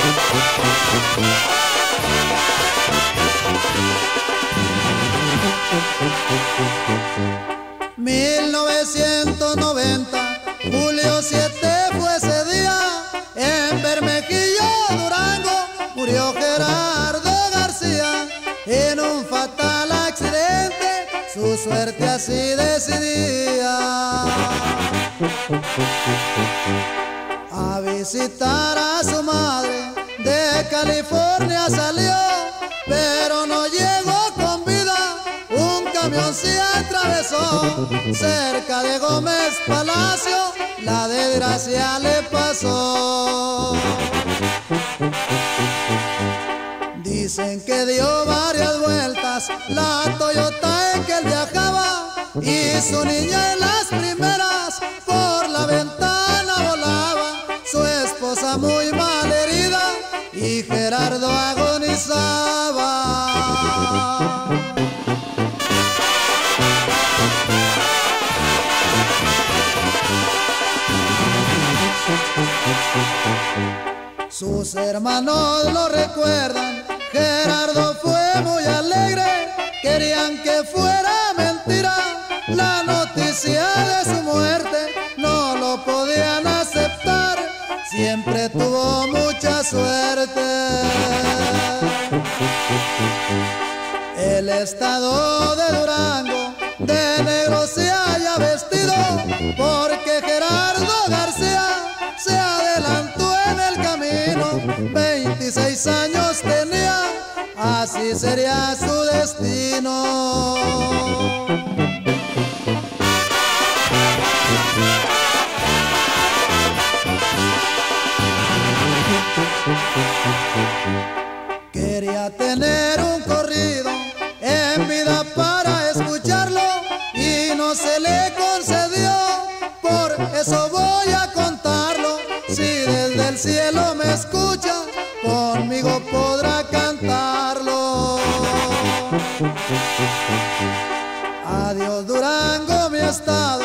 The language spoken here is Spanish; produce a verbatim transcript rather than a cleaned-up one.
mil novecientos noventa, julio siete fue ese día, en Bermejillo, Durango, murió Gerardo García. En un fatal accidente, su suerte así decidía. A visitar a su madre, de California salió, pero no llegó con vida. Un camión se atravesó cerca de Gómez Palacio, la desgracia le pasó. Dicen que dio varias vueltas la Toyota en que él viajaba, y su niña en las primeras por la ventana volaba. Su esposa muy mal herida y Gerardo agonizaba. Sus hermanos lo recuerdan, Gerardo fue muy alegre, querían que fuera mentira la noticia de su muerte, no lo podían aceptar, siempre tuvo mucha suerte. El estado de Durango de negro se haya vestido, porque Gerardo García se adelantó en el camino. veintiséis años tenía, así sería su destino. Quería tener un corrido en vida para escucharlo y no se le concedió, por eso voy a contarlo. Si desde el cielo me escucha, conmigo podrá cantarlo. Adiós Durango, mi estado,